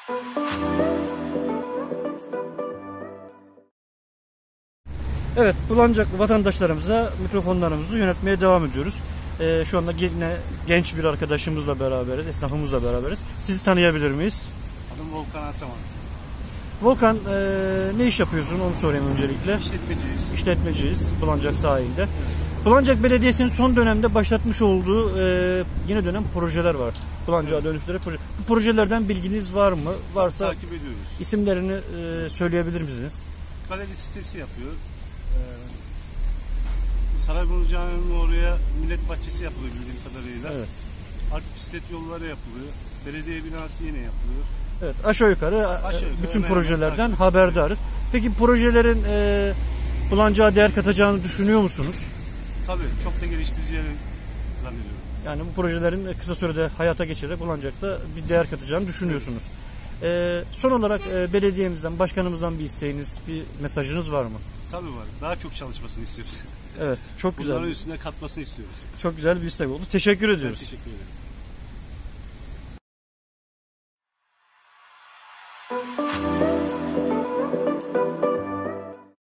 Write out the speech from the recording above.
Evet, Bulancaklı vatandaşlarımıza mikrofonlarımızı yönetmeye devam ediyoruz. Şu anda yine genç bir arkadaşımızla beraberiz, esnafımızla beraberiz. Sizi tanıyabilir miyiz? Adım Volkan Ataman. Volkan, ne iş yapıyorsun onu sorayım öncelikle. İşletmeciyiz. İşletmeciyiz Bulancak sahilde. Evet. Bulancak Belediyesi'nin son dönemde başlatmış olduğu yine dönem projeler var. Bulancak'a dönüştüre proje. Bu projelerden bilginiz var mı? Varsa takip ediyoruz. İsimlerini söyleyebilir misiniz? Galeri sitesi yapıyor. Sarayburnu Camii'nin oraya millet bahçesi yapılıyor bildiğim kadarıyla. Evet. Artık bisiklet yolları yapılıyor. Belediye binası yine yapılıyor. Evet, aşağı yukarı bütün projelerden haberdarız. Peki projelerin Bulancak'a değer katacağını düşünüyor musunuz? Tabii, çok da geliştireceğini zannediyorum. Yani bu projelerin kısa sürede hayata geçirerek Bulancak'ta bir değer katacağını düşünüyorsunuz. Son olarak belediyemizden, başkanımızdan bir isteğiniz, bir mesajınız var mı? Tabii var. Daha çok çalışmasını istiyoruz. Evet, çok güzel. Bunların üstüne katmasını istiyoruz. Çok güzel bir istek oldu. Teşekkür ediyoruz. Ben teşekkür ederim.